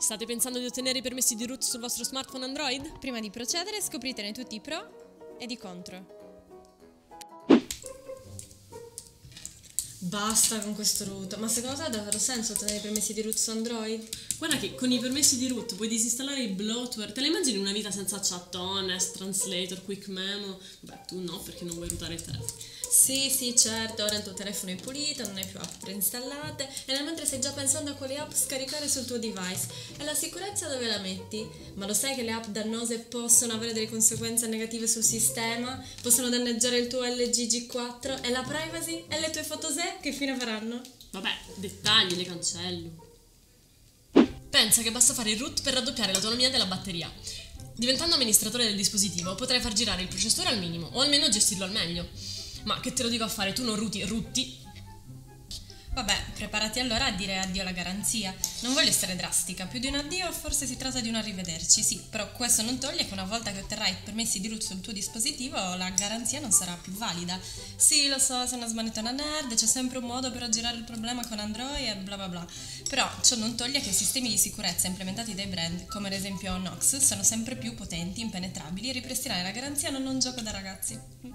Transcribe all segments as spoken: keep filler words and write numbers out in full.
State pensando di ottenere i permessi di root sul vostro smartphone Android? Prima di procedere scopritene tutti i pro ed i contro. Basta con questo root, ma secondo te ha davvero senso ottenere i permessi di root su Android? Guarda che con i permessi di root puoi disinstallare il bloatware. Te la immagini una vita senza chat honest, translator, quick memo? Beh, tu no, perché non vuoi rootare il telefono. Sì, sì, certo, ora il tuo telefono è pulito, non hai più app preinstallate e nel mentre stai già pensando a quali app scaricare sul tuo device. E la sicurezza dove la metti? Ma lo sai che le app dannose possono avere delle conseguenze negative sul sistema? Possono danneggiare il tuo L G G quattro e la privacy? E le tue foto se? Che fine faranno? Vabbè, dettagli, le cancello. Pensa che basta fare il root per raddoppiare l'autonomia della batteria. Diventando amministratore del dispositivo potrai far girare il processore al minimo o almeno gestirlo al meglio. Ma che te lo dico a fare, tu non ruti, rutti. Vabbè, preparati allora a dire addio alla garanzia. Non voglio essere drastica, più di un addio forse si tratta di un arrivederci, sì, però questo non toglie che una volta che otterrai i permessi di root sul tuo dispositivo la garanzia non sarà più valida. Sì, lo so, sei una smanettona nerd, c'è sempre un modo per aggirare il problema con Android e bla bla bla, però ciò non toglie che i sistemi di sicurezza implementati dai brand, come ad esempio Knox, sono sempre più potenti, impenetrabili e ripristinare la garanzia non è un gioco da ragazzi.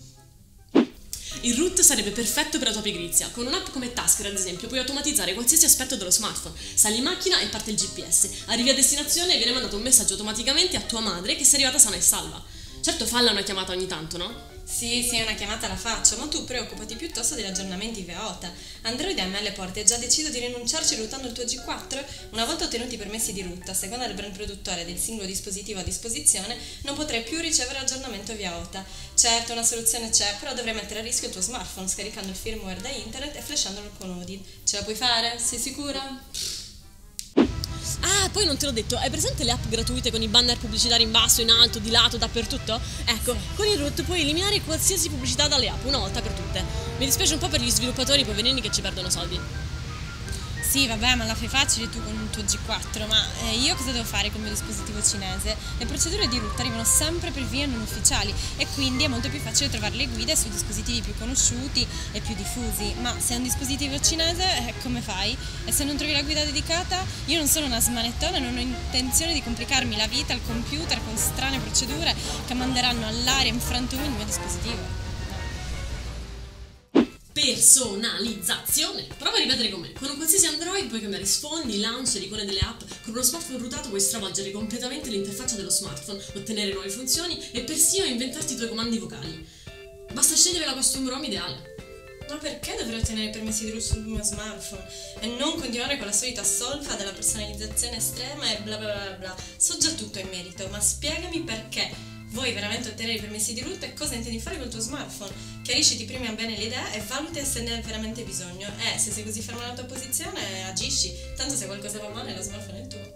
Il root sarebbe perfetto per la tua pigrizia. Con un'app come Tasker, ad esempio, puoi automatizzare qualsiasi aspetto dello smartphone. Sali in macchina e parte il G P S. Arrivi a destinazione e viene mandato un messaggio automaticamente a tua madre che sei arrivata sana e salva. Certo, falla una chiamata ogni tanto, no? Sì, sì, una chiamata la faccio, ma tu preoccupati piuttosto degli aggiornamenti via O T A. Android M L Port ha già deciso di rinunciarci routando il tuo G quattro? Una volta ottenuti i permessi di root, a seconda del brand produttore del singolo dispositivo a disposizione, non potrai più ricevere aggiornamento via O T A. Certo, una soluzione c'è, però dovrai mettere a rischio il tuo smartphone scaricando il firmware da internet e flashandolo con Odin. Ce la puoi fare? Sei sicura? Ah, poi non te l'ho detto, hai presente le app gratuite con i banner pubblicitari in basso, in alto, di lato, dappertutto? Ecco, con il root puoi eliminare qualsiasi pubblicità dalle app, una volta per tutte. Mi dispiace un po' per gli sviluppatori poverini che ci perdono soldi. Sì, vabbè, ma la fai facile tu con il tuo G quattro, ma eh, io cosa devo fare con il mio dispositivo cinese? Le procedure di root arrivano sempre per vie non ufficiali e quindi è molto più facile trovare le guide sui dispositivi più conosciuti e più diffusi, ma se è un dispositivo cinese, eh, come fai? E se non trovi la guida dedicata? Io non sono una smanettona e non ho intenzione di complicarmi la vita al computer con strane procedure che manderanno all'aria in frantumi il mio dispositivo. Personalizzazione. Prova a ripetere con me. Con un qualsiasi Android puoi cambiare sfondi, launcher, icone delle app. Con uno smartphone rootato puoi stravolgere completamente l'interfaccia dello smartphone, ottenere nuove funzioni e persino inventarti i tuoi comandi vocali. Basta scegliere la custom ROM ideale. Ma perché dovrei ottenere i permessi di root sul mio smartphone e non continuare con la solita solfa della personalizzazione estrema e bla bla bla bla? So già tutto in merito, ma spiegami perché vuoi veramente ottenere i permessi di root e cosa intendi fare col tuo smartphone. Chiarisciti prima bene l'idea e valuta se ne hai veramente bisogno. E se sei così fermo nella tua posizione, agisci. Tanto se qualcosa va male, lo smartphone è tuo.